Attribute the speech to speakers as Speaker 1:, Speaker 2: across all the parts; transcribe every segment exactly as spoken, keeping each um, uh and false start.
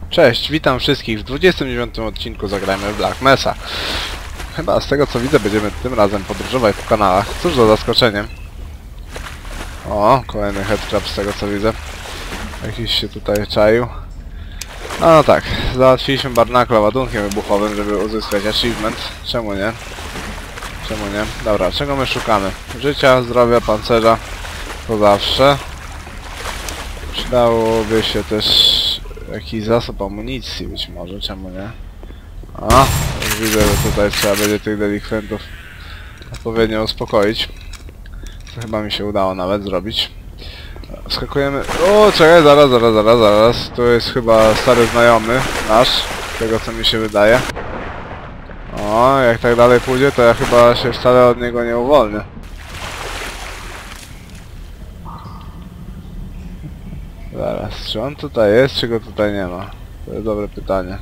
Speaker 1: Cześć, witam wszystkich w dwudziestym dziewiątym odcinku Zagrajmy w Black Mesa. Chyba z tego co widzę będziemy tym razem podróżować po kanałach. Cóż za zaskoczenie. O, kolejny headcrab z tego co widzę. Jakiś się tutaj czaił. No, no tak, załatwiliśmy Barnacle ładunkiem wybuchowym, żeby uzyskać achievement. Czemu nie? Czemu nie? Dobra, czego my szukamy? Życia, zdrowia, pancerza. To zawsze. Przydałoby się też jakiś zasób amunicji być może, czemu nie? A, już widzę, że tutaj trzeba będzie tych delikwentów odpowiednio uspokoić. To chyba mi się udało nawet zrobić. Skakujemy... O, czekaj, zaraz, zaraz, zaraz, zaraz. To jest chyba stary znajomy nasz, z tego co mi się wydaje. O, jak tak dalej pójdzie, to ja chyba się wcale od niego nie uwolnię. Zaraz, czy on tutaj jest, czy go tutaj nie ma? To jest dobre pytanie.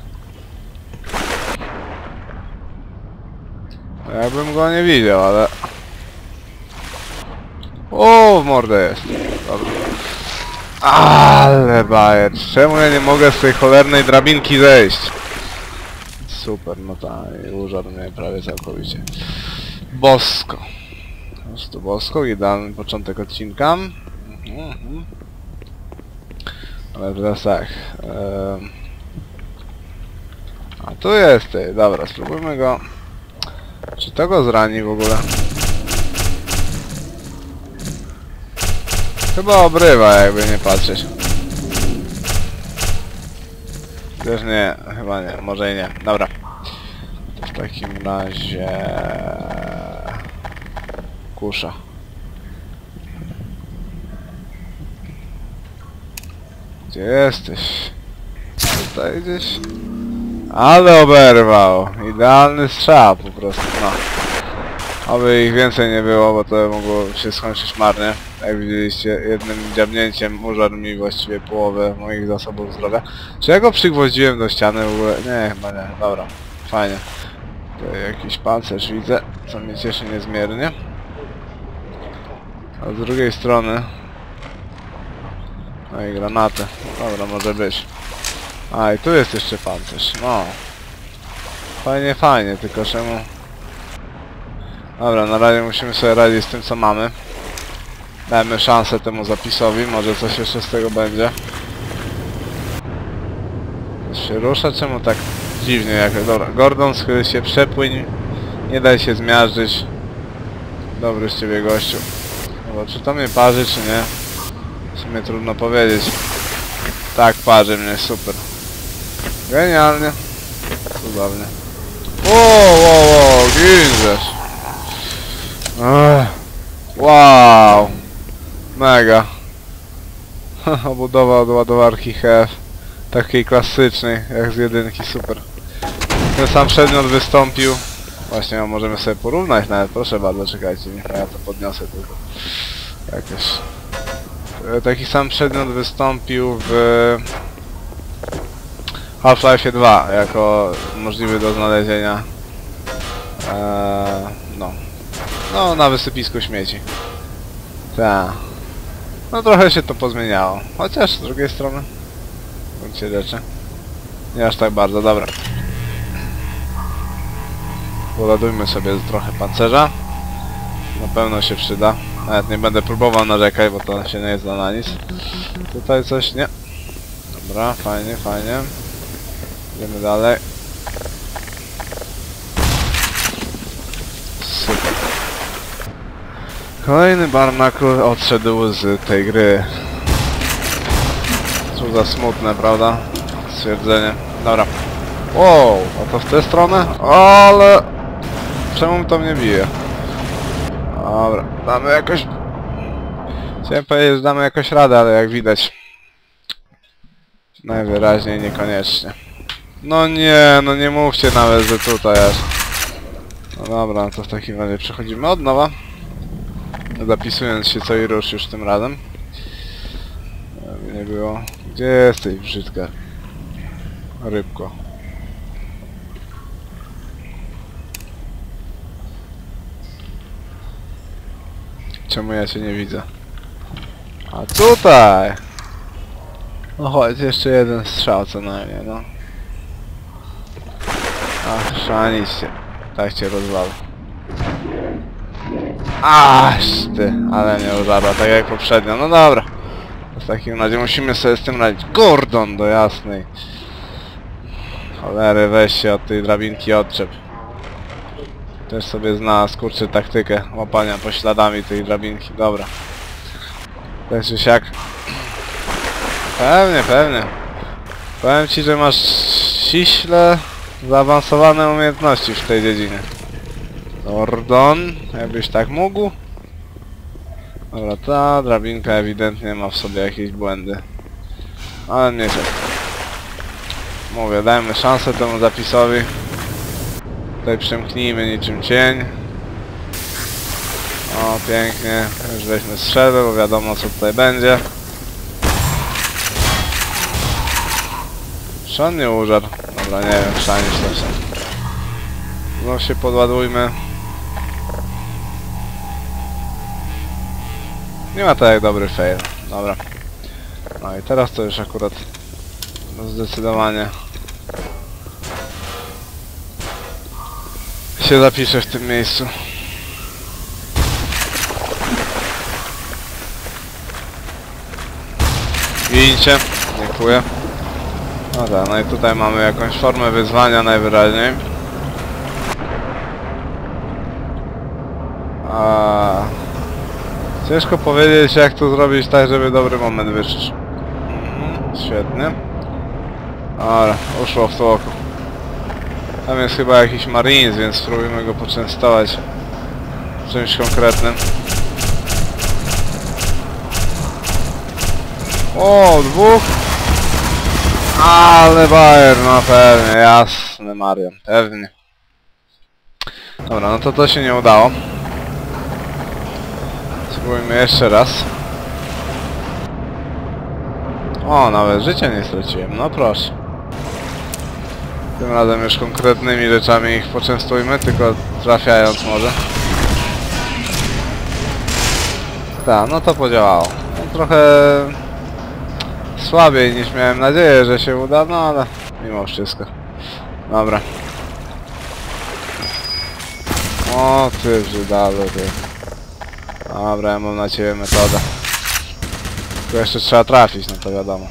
Speaker 1: Jakbym go nie widział, ale... O, w mordę jest. Dobra. Ale bajer. Czemu ja nie mogę z tej cholernej drabinki zejść? Super, no tak, użarł mnie prawie całkowicie. Bosko. Po prostu bosko, idealny początek odcinka. Mhm. Ale teraz tak. Um... A tu jest ty, dobra, spróbujmy go. Czy to go zrani w ogóle? Chyba obrywa, jakby nie patrzeć. Też nie, chyba nie, może i nie. Dobra. To w takim razie... Kusza. Gdzie jesteś? Tutaj gdzieś? Ale oberwał! Idealny strzał po prostu, no. Oby ich więcej nie było, bo to mogło się skończyć marnie. Jak widzieliście, jednym dziabnięciem użarł mi właściwie połowę moich zasobów zdrowia. Czy ja go przygwoździłem do ściany w ogóle? Nie, chyba nie. Dobra, fajnie. Tutaj jakiś pancerz widzę, co mnie cieszy niezmiernie. A z drugiej strony... No i granaty. Dobra, może być. A i tu jest jeszcze pancerz. No. Fajnie, fajnie, tylko czemu... Dobra, na razie musimy sobie radzić z tym co mamy. Dajmy szansę temu zapisowi, może coś jeszcze z tego będzie. Coś się rusza? Czemu tak dziwnie jak... Dobra, Gordon, schyl się, przepłyń. Nie daj się zmiażdżyć. Dobry z ciebie gościu. Dobra, czy to mnie parzy, czy nie? W sumie trudno powiedzieć. Tak, parzy mnie, super. Genialnie. Cudownie. Wow, wow, wow, ginżesz. Wow. Mega. Obudowa od ładowarki H F. Takiej klasycznej, jak z jedynki, super. Ten sam przedmiot wystąpił. Właśnie, no, możemy sobie porównać nawet, proszę bardzo, czekajcie, niech ja to podniosę tylko. Jakoś. Taki sam przedmiot wystąpił w Half-Life dwa jako możliwy do znalezienia eee, no. No, na wysypisku śmieci. Tak. No trochę się to pozmieniało. Chociaż z drugiej strony bądź się rzeczy. Nie aż tak bardzo, dobra. Poladujmy sobie trochę pancerza. Na pewno się przyda. Nawet nie będę próbował narzekać, bo to się nie zda na nic. Tutaj coś nie. Dobra, fajnie, fajnie. Idziemy dalej. Super. Kolejny Barnacle odszedł z tej gry. Co za smutne, prawda? Stwierdzenie. Dobra. Wow, a to w tę stronę? Ale... Czemu to mnie bije? Dobra, damy jakoś... Chciałem powiedzieć, że damy jakoś radę, ale jak widać... Najwyraźniej niekoniecznie. No nie, no nie mówcie nawet, że tutaj aż... No dobra, no to w takim razie przechodzimy od nowa. Zapisując się co i rusz już tym razem. Żeby nie było... Gdzie jesteś, brzydka rybko? Czemu ja cię nie widzę? A tutaj! No chodź, jeszcze jeden strzał co najmniej, no. Ach, szaniście. Tak cię rozwalę. Aż ty, ale mnie użarła, tak jak poprzednio. No dobra. W takim razie musimy sobie z tym radzić. Gordon do jasnej. Cholery, weź się od tej drabinki odczep. Też sobie zna skurczy taktykę łapania pośladami tej drabinki. Dobra. Tak czy siak. Pewnie, pewnie. Powiem ci, że masz ściśle zaawansowane umiejętności w tej dziedzinie. Gordon, jakbyś tak mógł. Dobra, ta drabinka ewidentnie ma w sobie jakieś błędy. Ale nie wiem. Mówię, dajmy szansę temu zapisowi. Tutaj przemknijmy niczym cień. O, pięknie. Już weźmy strzelbę, bo wiadomo co tutaj będzie. Szan nie użar. Dobra, nie wiem, szanisz też. Znów się podładujmy. Nie ma tak jak dobry fail. Dobra. No i teraz to już akurat zdecydowanie się zapiszę w tym miejscu. Gincie. Dziękuję. No tak, no i tutaj mamy jakąś formę wyzwania najwyraźniej. A... Ciężko powiedzieć jak to zrobić tak, żeby dobry moment wyszedł. Mhm, świetnie. Dobra, uszło w to oko. Tam jest chyba jakiś Marines, więc spróbujmy go poczęstować czymś konkretnym. O, dwóch! Ale Bayer, no pewnie, jasne Marian, pewnie. Dobra, no to to się nie udało. Spróbujmy jeszcze raz. O, nawet życia nie straciłem, no proszę. Tym razem już konkretnymi rzeczami ich poczęstujmy, tylko trafiając może. Tak, no to podziałało. No, trochę słabiej niż miałem nadzieję, że się uda, no ale mimo wszystko. Dobra. O ty brzydalu, ty. Dobra, ja mam na ciebie metodę. Tylko jeszcze trzeba trafić, no to wiadomo.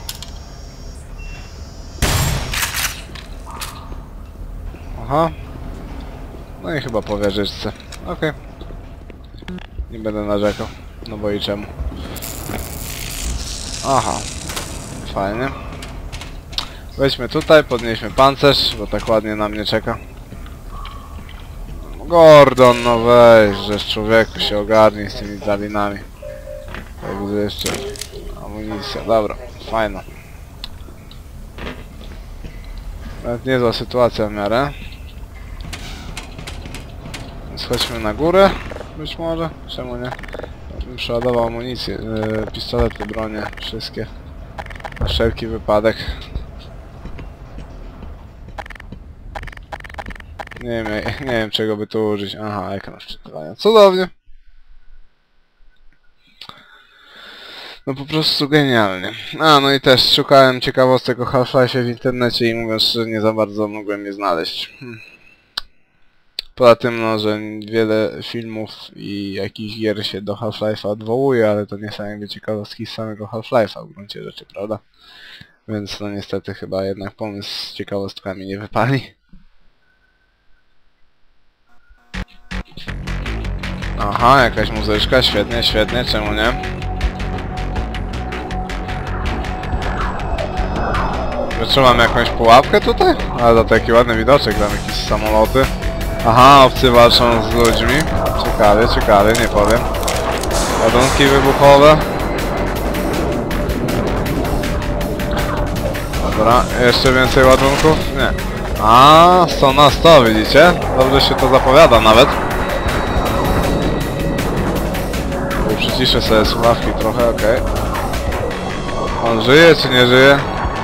Speaker 1: Aha. No i chyba po wieżyczce. Okej. Okay. Nie będę narzekał. No bo i czemu. Aha. Fajnie. Wejdźmy tutaj, podnieśmy pancerz, bo tak ładnie na mnie czeka. Gordon, no weź, żeż człowieku się ogarnij z tymi drabinami. Tak widzę jeszcze amunicja, dobra, fajna. Nawet niezła sytuacja w miarę. Więc chodźmy na górę, być może, czemu nie? Bym przeładował amunicję, yy, pistolety, bronie, wszystkie. Na wszelki wypadek. Nie wiem, nie wiem czego by tu użyć. Aha, ekran wczytywania. Cudownie. No po prostu genialnie. A, no i też szukałem ciekawostek o Half-Life'ie w internecie i mówiąc, że nie za bardzo mogłem je znaleźć. Hmm. Poza tym, no, że wiele filmów i jakichś gier się do Half-Life'a odwołuje, ale to nie są jakby ciekawostki z samego Half-Life'a w gruncie rzeczy, prawda? Więc no niestety chyba jednak pomysł z ciekawostkami nie wypali. Aha, jakaś muzyczka, świetnie, świetnie, czemu nie? Wyczułam jakąś pułapkę tutaj? Ale to taki ładny widoczek, tam jakieś samoloty. Aha, obcy walczą z ludźmi. Ciekawie, ciekawie, nie powiem. Ładunki wybuchowe. Dobra, jeszcze więcej ładunków? Nie. A, sto na sto, widzicie? Dobrze się to zapowiada nawet. Przyciszę sobie słuchawki trochę, okej. Okay. On żyje czy nie żyje?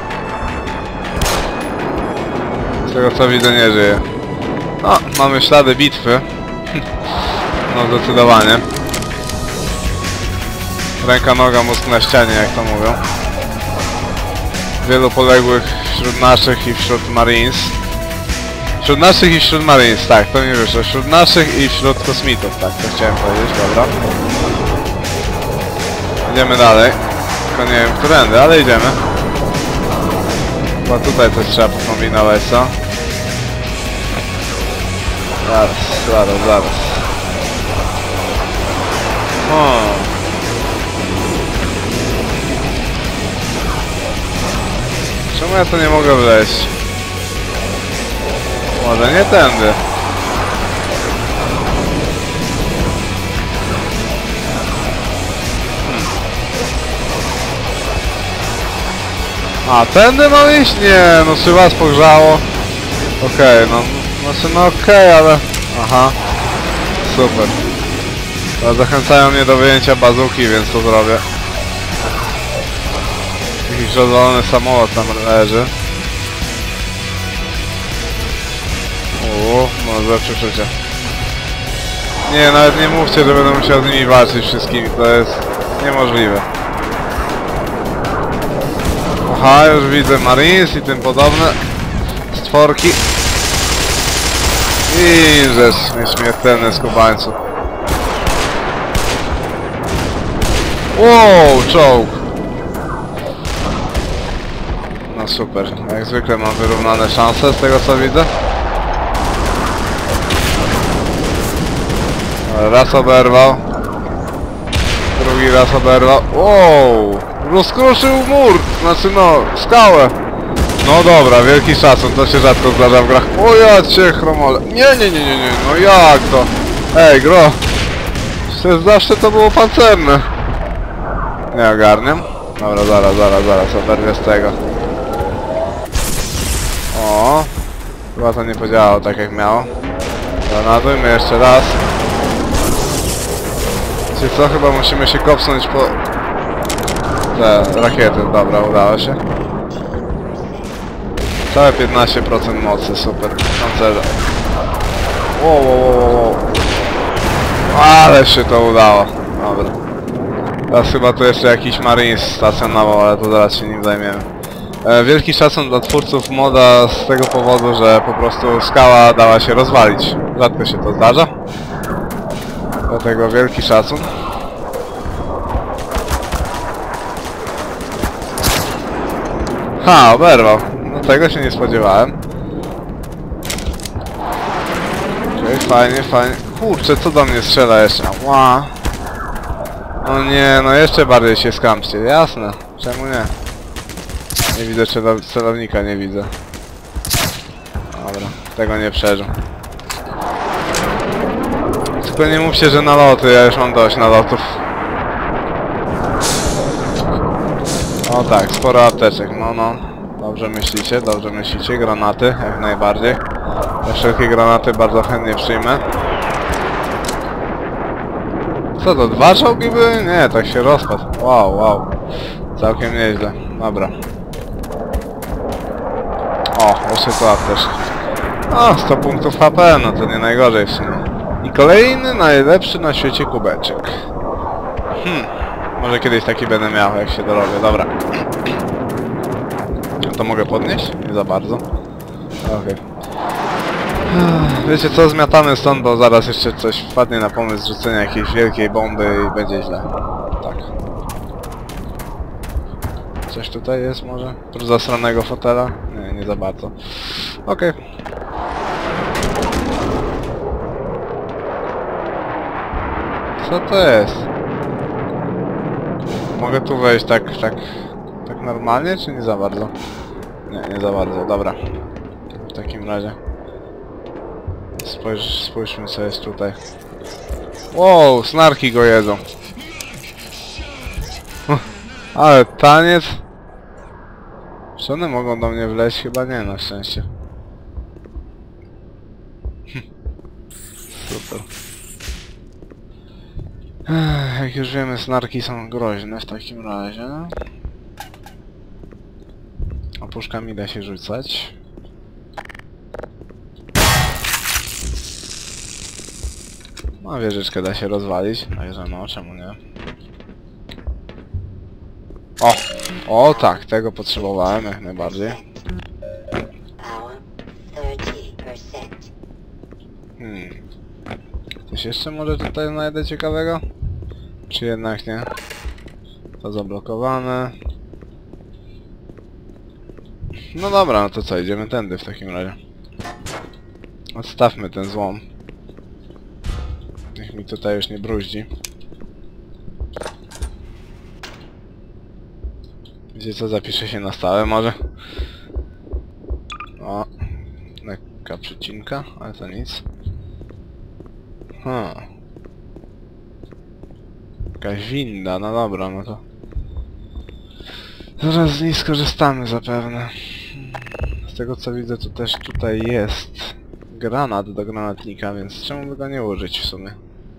Speaker 1: Z tego co widzę nie żyje. No, mamy ślady bitwy. No zdecydowanie. Ręka, noga, mózg na ścianie, jak to mówią. wielu poległych wśród naszych i wśród Marines. Wśród naszych i wśród Marines, tak, to nie wyszło. Wśród naszych i wśród kosmitów, tak, to chciałem powiedzieć, dobra. Idziemy dalej. Tylko nie wiem, którędy, ale idziemy. Chyba tutaj coś trzeba pokombinować, co? Zaraz, zaraz, zaraz. O. Czemu ja to nie mogę wleźć? Może nie tędy. A, tędy mam iść? Nie, no czy was pogrzało? Okej, okay, no, znaczy no okej, okay, ale... Aha. Super. Ale zachęcają mnie do wyjęcia bazuki, więc to zrobię. Jakiś rozwalony samolot tam leży. Uuu, no złe przeczucie. Nie, nawet nie mówcie, że będę musiał z nimi walczyć wszystkimi, to jest niemożliwe. Aha, już widzę Marines i tym podobne stworki. I rzecz nieśmiertelny skubańców. Wow, czołg! No super, jak zwykle mam wyrównane szanse z tego co widzę. Raz oberwał. Drugi raz oberwał. Wow! Rozkruszył mur! Znaczy no, skałę! No dobra, wielki szacun, to się rzadko zdarza w grach. O ja cię chromole. Nie, nie, nie, nie, nie, no jak to? Ej, gro! Przecież zawsze to było pancerne. Nie ogarniam. Dobra, zaraz, zaraz, zaraz, oberwię z tego. O, chyba to nie podziałało tak jak miało. Granatujmy jeszcze raz. Wiecie co, chyba musimy się kopsnąć po... te rakiety, dobra, udało się. Całe piętnaście procent mocy, super. Pancerze. Wow, wow, wow, wow. Ale się to udało. Dobra. Teraz chyba tu jeszcze jakiś Marines stacjonował, ale to zaraz się nim zajmiemy. E, wielki szacun dla twórców moda z tego powodu, że po prostu skała dała się rozwalić. Rzadko się to zdarza. Dlatego wielki szacun. Ha, oberwał. No tego się nie spodziewałem. Okej, okay, fajnie, fajnie. Kurczę, co do mnie strzela jeszcze? Ła. O nie, no jeszcze bardziej się skamcie. Jasne. Czemu nie? Nie widzę celo celownika, nie widzę. Dobra, tego nie przeżył. Tylko nie mówcie, że naloty, ja już mam dość nalotów. O tak, sporo apteczek, no no. Dobrze myślicie, dobrze myślicie, granaty jak najbardziej. Ja wszelkie granaty bardzo chętnie przyjmę. Co to, dwa czołgi były? Nie, tak się rozpadł. Wow, wow. Całkiem nieźle, dobra. O, jeszcze tu apteczki. O, sto punktów H P, no to nie najgorzej w sumie. I kolejny najlepszy na świecie kubeczek. Hmm, może kiedyś taki będę miał, jak się dorobię, dobra. To mogę podnieść? Nie za bardzo. Okej. Okay. Wiecie co, zmiatamy stąd, bo zaraz jeszcze coś wpadnie na pomysł rzucenia jakiejś wielkiej bomby i będzie źle. Tak. Coś tutaj jest może? Oprócz zasranego fotela? Nie, nie za bardzo. Okej. Okay. Co to jest? Mogę tu wejść tak, tak, tak normalnie, czy nie za bardzo? Nie, nie za bardzo, dobra. W takim razie. Spójrz, spójrzmy co jest tutaj. Wow, snarki go jedzą. Ale taniec. Czy one mogą do mnie wleźć? Chyba nie, na szczęście. Super. Jak już wiemy, snarki są groźne w takim razie. A puszkami da się rzucać. No, wieżyczkę da się rozwalić, także no, czemu nie? O! O tak, tego potrzebowałem jak najbardziej. Hmm. Coś jeszcze może tutaj znajdę ciekawego? Czy jednak nie? To zablokowane. No dobra, no to co, idziemy tędy w takim razie. Odstawmy ten złom. Niech mi tutaj już nie bruździ. Wiecie co, zapiszę się na stałe może? O, lekka przycinka, ale to nic. Hmm. Jakaś winda, no dobra, no to... Zaraz z niej skorzystamy zapewne. Z tego co widzę, to też tutaj jest granat do granatnika, więc czemu by go nie użyć w sumie?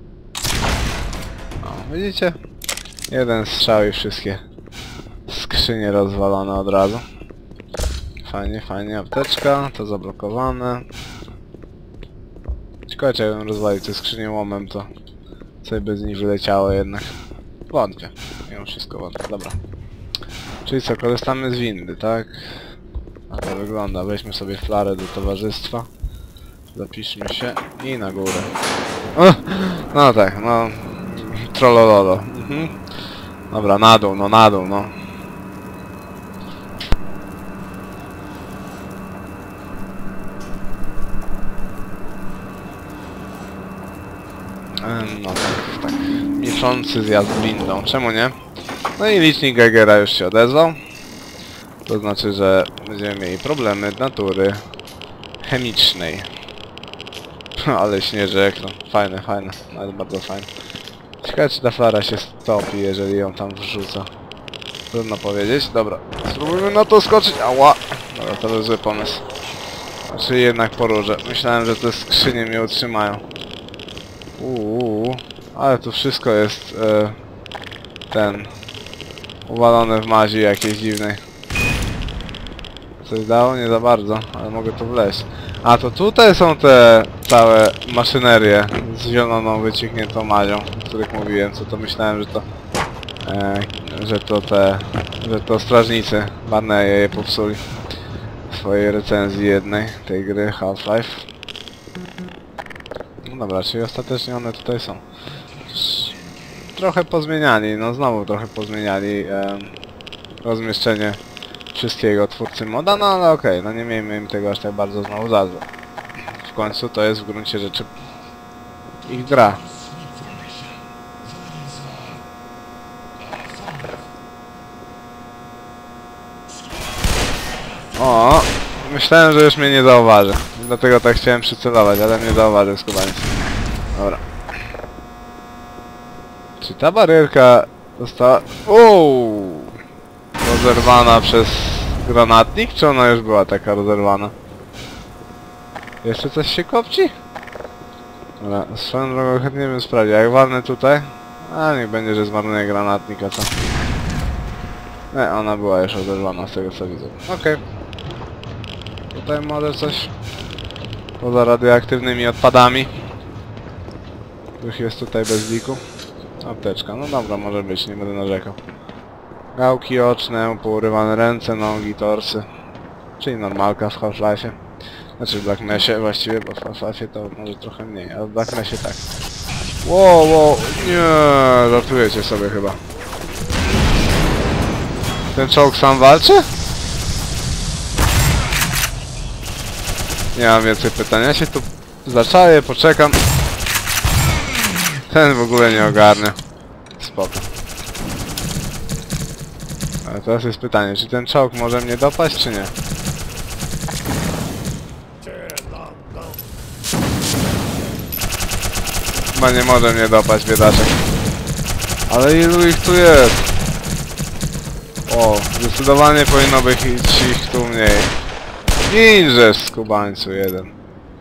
Speaker 1: O, widzicie? Jeden strzał i wszystkie skrzynie rozwalone od razu. Fajnie, fajnie, apteczka, to zablokowane. Ciekawe, czy jakbym rozwalił te skrzynie łomem, to coś by z nich wyleciało jednak. Wątpię. Mimo wszystko wątpię, dobra. Czyli co, korzystamy z windy, tak? A to wygląda. Weźmy sobie flarę do towarzystwa. Zapiszmy się i na górę. O! No tak, no... Trollololo. Mhm. Dobra, na dół, no na dół, no. No tak, tak. Milczący zjazd windą. Czemu nie? No i licznik Geigera już się odezwał. To znaczy, że będziemy mieli problemy natury chemicznej. Ale śnieży ekran. Fajne, fajne. Ale bardzo fajne. Ciekawe, czy ta flara się stopi, jeżeli ją tam wrzuca. Trudno powiedzieć. Dobra. Spróbujmy na to skoczyć. Ała! Dobra, to był zły pomysł. Znaczy jednak poróżę. Myślałem, że te skrzynie mnie utrzymają. Uuu, ale tu wszystko jest e, ten uwalone w mazi jakiejś dziwnej. Coś dało? Nie za bardzo, ale mogę tu wleźć. A to tutaj są te całe maszynerie z zieloną wyciągniętą mazią, o których mówiłem, co to myślałem, że to e, że to te, że to strażnicy Barneya je popsuli w swojej recenzji jednej tej gry Half-Life. No dobra, czyli ostatecznie one tutaj są. Trochę pozmieniali, no znowu trochę pozmieniali e, rozmieszczenie wszystkiego twórcy moda, no ale okej, okay, no nie miejmy im tego aż tak bardzo znowu za złe. W końcu to jest w gruncie rzeczy ich gra. O, myślałem, że już mnie nie zauważy. Dlatego tak chciałem przycelować, ale mnie zauważył skubaniec. Dobra. Czy ta barierka została... Uuu! Rozerwana przez granatnik? Czy ona już była taka rozerwana? Jeszcze coś się kopci? Dobra, swoją drogą chętnie bym sprawdził. Jak walnę tutaj? A niech będzie, że zmarnuję granatnik, a co? Nie, ona była już rozerwana z tego co widzę. Okej. Okay. Tutaj może coś poza radioaktywnymi odpadami. Już jest tutaj bez liku. Apteczka, no dobra, może być, nie będę narzekał. Gałki oczne, pourywane ręce, nogi, torsy. Czyli normalka w Half-Life'ie. Znaczy w Black Mesie właściwie, bo w Half-Life'ie to może trochę mniej, a w Black Mesie tak. Wow, wow, nie, żartujecie sobie chyba. Ten czołg sam walczy? Nie mam więcej pytań, ja się tu zaczaję, poczekam. Ten w ogóle nie ogarnia. Spoko. Ale teraz jest pytanie, czy ten czołg może mnie dopaść, czy nie? Chyba nie może mnie dopaść, biedaczek. Ale ilu ich tu jest? O, zdecydowanie powinno być ich tu mniej. Ginżesz, skubańcu jeden.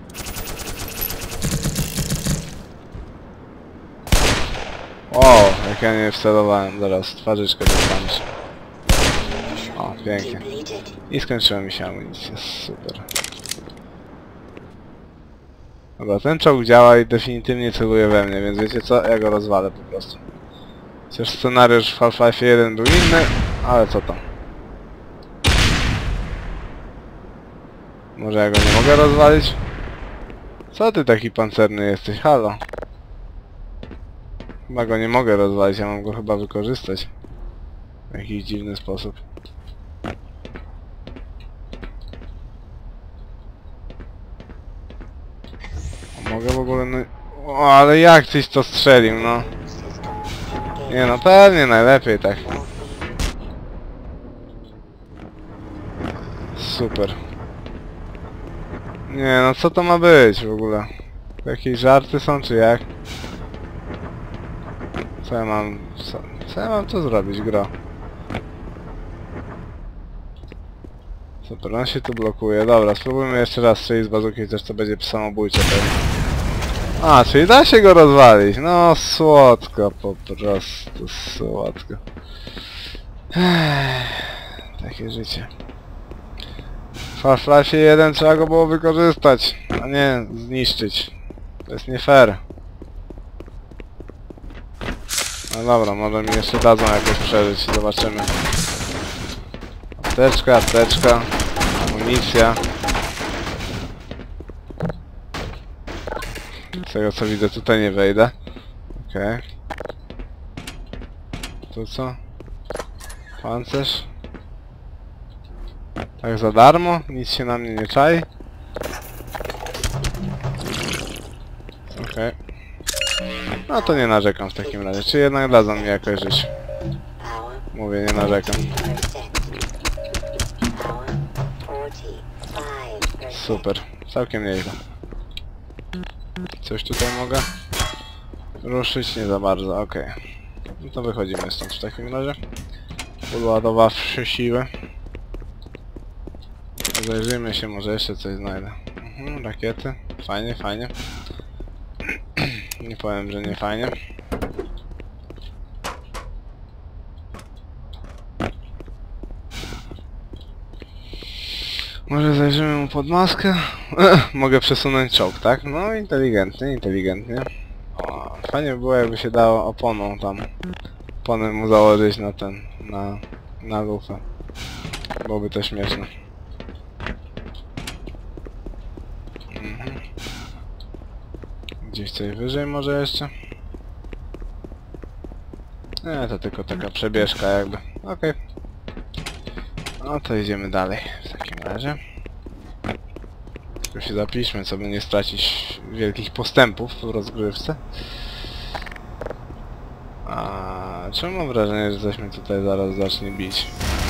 Speaker 1: O, jak ja nie wcelowałem, zaraz twarzyczkę dostaniesz. O, pięknie. I skończyła mi się amunicja, super. Dobra, ten czołg działa i definitywnie celuje we mnie, więc wiecie co? Ja go rozwalę po prostu. Chociaż scenariusz w Half-Life jeden był inny, ale co to? Może ja go nie mogę rozwalić? Co ty taki pancerny jesteś? Halo? Chyba go nie mogę rozwalić, ja mam go chyba wykorzystać. W jakiś dziwny sposób. A mogę w ogóle... No... O, ale jak tyś to strzelił, no? Nie no, pewnie najlepiej tak. Super. Nie no, co to ma być w ogóle? Jakieś żarty są, czy jak? Co ja mam... Co, co ja mam tu zrobić, gro? Super, on się tu blokuje. Dobra, spróbujmy jeszcze raz strzelić z bazuki, też to będzie samobójcze pewnie. A, czyli da się go rozwalić. No, słodko, po prostu słodko. Ech, takie życie. W Half-Life jeden trzeba go było wykorzystać, a nie zniszczyć. To jest nie fair. No dobra, może mi jeszcze dadzą jakoś przeżyć, zobaczymy. Apteczka, apteczka, amunicja. Z tego co widzę tutaj nie wejdę. Okej. Okay. Tu co? Pancerz? Tak za darmo? Nic się na mnie nie czai? Okej. Okay. No to nie narzekam w takim razie. Czy jednak dadzą mi jakoś żyć? Mówię, nie narzekam. Super. Całkiem nieźle. Coś tutaj mogę ruszyć? Nie za bardzo, okej. Okay. No to wychodzimy stąd w takim razie. Uładowawszy siły. Zajrzyjmy się, może jeszcze coś znajdę. Mhm, rakiety. Fajnie, fajnie. Nie powiem, że nie fajnie. Może zajrzymy mu pod maskę? Mogę przesunąć czołg, tak? No inteligentnie, inteligentnie. O, fajnie by było, jakby się dało oponą tam. Oponę mu założyć na ten, na, na lufę. Byłoby to śmieszne. Mhm. Gdzieś coś wyżej może jeszcze? Nie, to tylko taka przebieżka jakby. Okej. Okay. No to idziemy dalej w takim razie. Tylko się zapiszmy, co by nie stracić wielkich postępów w rozgrywce. A czemu mam wrażenie, że coś mnie tutaj zaraz zacznie bić?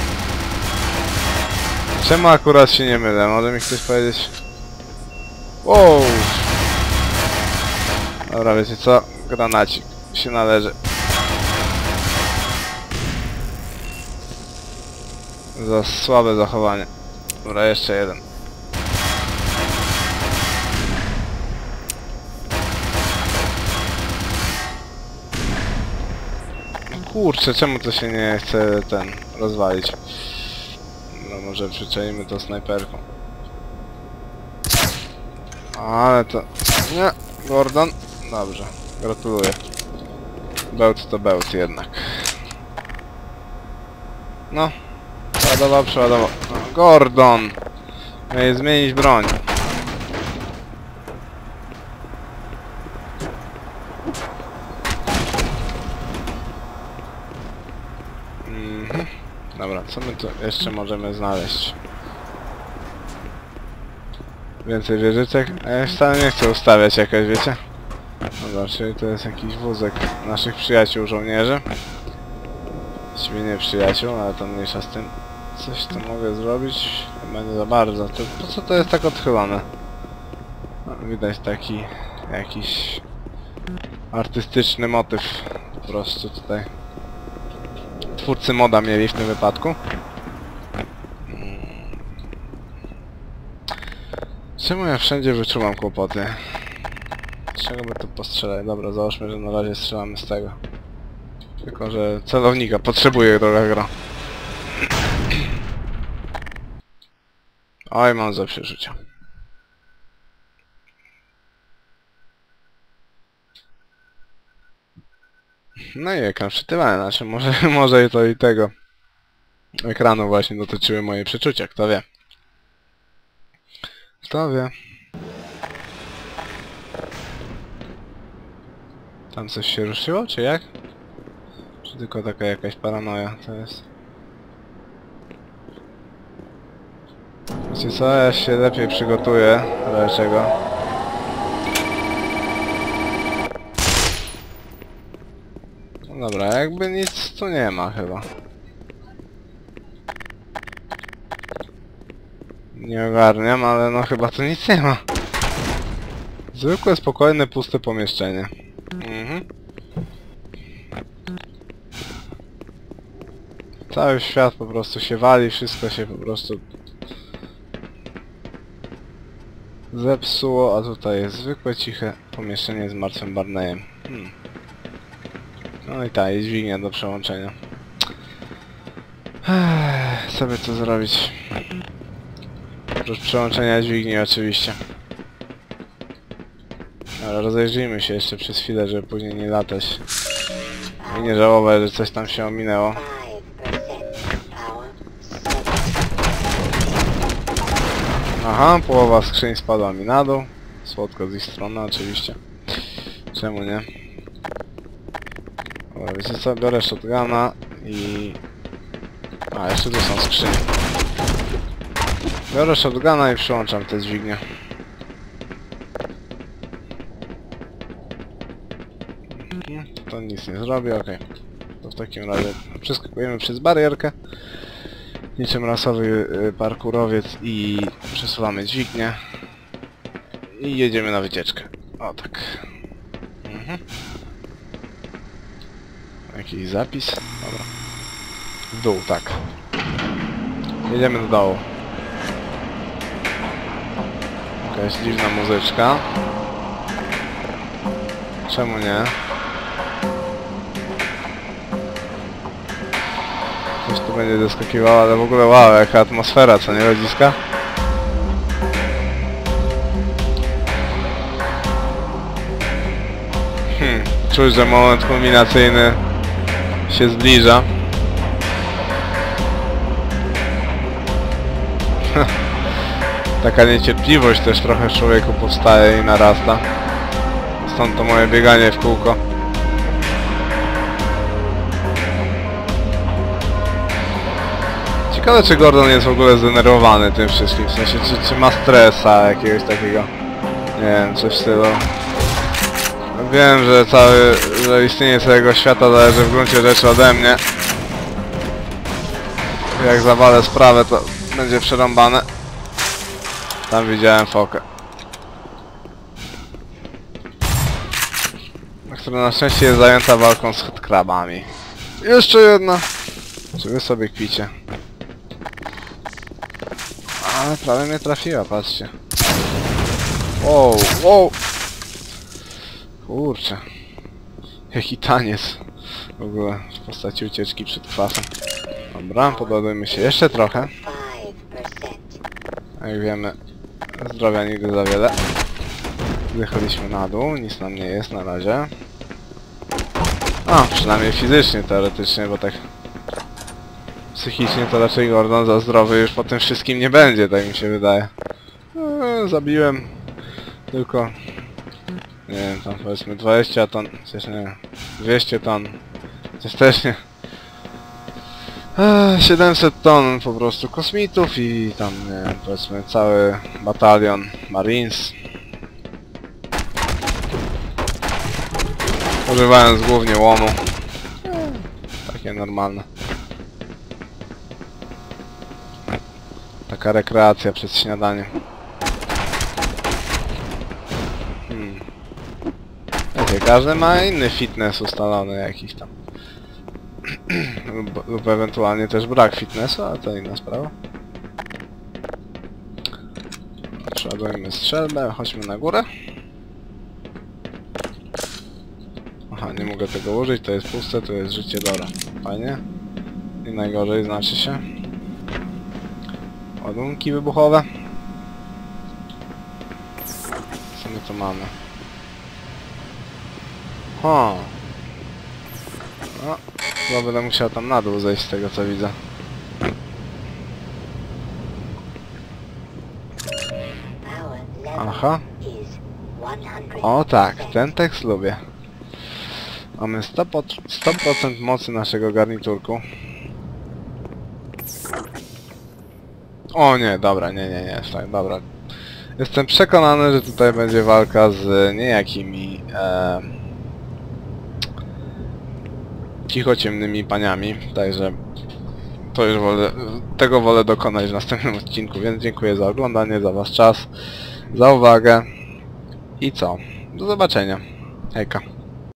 Speaker 1: Czemu akurat się nie mylę? Może mi ktoś powiedzieć? Wow! Dobra, wiecie co? Granacik się należy. Za słabe zachowanie. Dobra, jeszcze jeden. Kurczę, czemu to się nie chce ten rozwalić? No może przyczajmy to snajperką. Ale to... Nie, Gordon. Dobrze, gratuluję. Bełt to bełt jednak. No. Przeładował, przeładował. No, Gordon! Miałeś zmienić broń. Mhm. Dobra, co my tu jeszcze możemy znaleźć? Więcej wieżyczek? A ja wcale nie chcę ustawiać jakoś, wiecie? Dobra, czyli to jest jakiś wózek naszych przyjaciół żołnierzy. Właściwie nie przyjaciół, ale to mniejsza z tym. Coś tu mogę zrobić? Chyba nie za bardzo. To, po co to jest tak odchylone? No, widać taki jakiś artystyczny motyw po prostu tutaj. Twórcy moda mieli w tym wypadku. Czemu ja wszędzie wyczuwam kłopoty? Z czego by tu postrzelać? Dobra, załóżmy, że na razie strzelamy z tego. Tylko, że celownika potrzebuję, droga gra. Oj, mam za przeżycia. No i ekran przytywany, znaczy może, może to i tego ekranu właśnie dotyczyły moje przeczucia, kto wie. Gotowie. Tam coś się ruszyło, czy jak? Czy tylko taka jakaś paranoja to jest? Wiecie co, ja się lepiej przygotuję, dlaczego? No dobra, jakby nic tu nie ma chyba. Nie ogarniam, ale no chyba tu nic nie ma. Zwykłe, spokojne, puste pomieszczenie. Mhm. Cały świat po prostu się wali, wszystko się po prostu zepsuło, a tutaj jest zwykłe, ciche pomieszczenie z martwym Barneyem. Hmm. No i ta, jest dźwignia do przełączenia. Ech, co by tu zrobić? Oprócz przełączenia dźwigni oczywiście. Ale rozejrzyjmy się jeszcze przez chwilę, żeby później nie latać. I nie żałować, że coś tam się ominęło. Aha, połowa skrzyń spadła mi na dół. Słodko z ich strony oczywiście. Czemu nie? Dobra, wiecie co? Biorę shotguna i... A, jeszcze tu są skrzynie. Biorę shotguna i przyłączam te dźwignie. To nic nie zrobi, okej. Okay. To w takim razie przeskakujemy przez barierkę. Niczym rasowy y, parkurowiec i przesuwamy dźwignię. I jedziemy na wycieczkę. O tak. Mhm. Jakiś zapis? Dobra. W dół, tak. Jedziemy do dołu. Jakaś dziwna muzyczka. Czemu nie? Coś tu będzie doskakiwało, ale w ogóle wow, jaka atmosfera, co nie, ludziska? Hmm, czuć, że moment kulminacyjny się zbliża. Taka niecierpliwość też trochę w człowieku powstaje i narasta. Stąd to moje bieganie w kółko. Ciekawe, czy Gordon jest w ogóle zdenerwowany tym wszystkim, w sensie czy, czy ma stresa jakiegoś takiego, nie wiem, coś w stylu. Wiem, że cały, że istnienie całego świata zależy w gruncie rzeczy ode mnie. Jak zawalę sprawę, to będzie przerąbane. Tam widziałem fokę, która na szczęście jest zajęta walką z krabami. Jeszcze jedna! Czy wy sobie kpicie? Ale prawie mnie trafiła, patrzcie. Wow, wow! Kurczę. Jaki taniec w ogóle w postaci ucieczki przed kwasem. Dobra, podładujmy się jeszcze trochę. Jak wiemy, zdrowia nigdy za wiele. Zjechaliśmy na dół, nic nam nie jest na razie. A, przynajmniej fizycznie, teoretycznie, bo tak psychicznie to raczej Gordon za zdrowy już po tym wszystkim nie będzie, tak mi się wydaje. Eee, zabiłem tylko, nie wiem, tam powiedzmy dwadzieścia ton, coś nie, dwieście ton, coś też nie. Eee, siedemset ton po prostu kosmitów i tam, nie wiem, powiedzmy cały batalion Marines. Używając głównie łomu. Eee, takie normalne. Taka rekreacja przed śniadaniem. Hmm. Wiecie, każdy ma inny fitness ustalony jakiś tam. lub, lub ewentualnie też brak fitnessu, ale to inna sprawa. Przeładujmy strzelbę, chodźmy na górę. Aha, nie mogę tego użyć, to jest puste, to jest życie Dora. Fajnie. I najgorzej znaczy się. Ładunki wybuchowe. Co my tu mamy? O. No, chyba będę musiał tam na dół zejść z tego co widzę. Aha. O tak, ten tekst lubię. Mamy sto procent mocy naszego garniturku. O nie, dobra, nie, nie, nie, tak, dobra. Jestem przekonany, że tutaj będzie walka z niejakimi e, cichociemnymi paniami, także to już wolę, tego wolę dokonać w następnym odcinku, więc dziękuję za oglądanie, za wasz czas, za uwagę i co? Do zobaczenia. Hejka.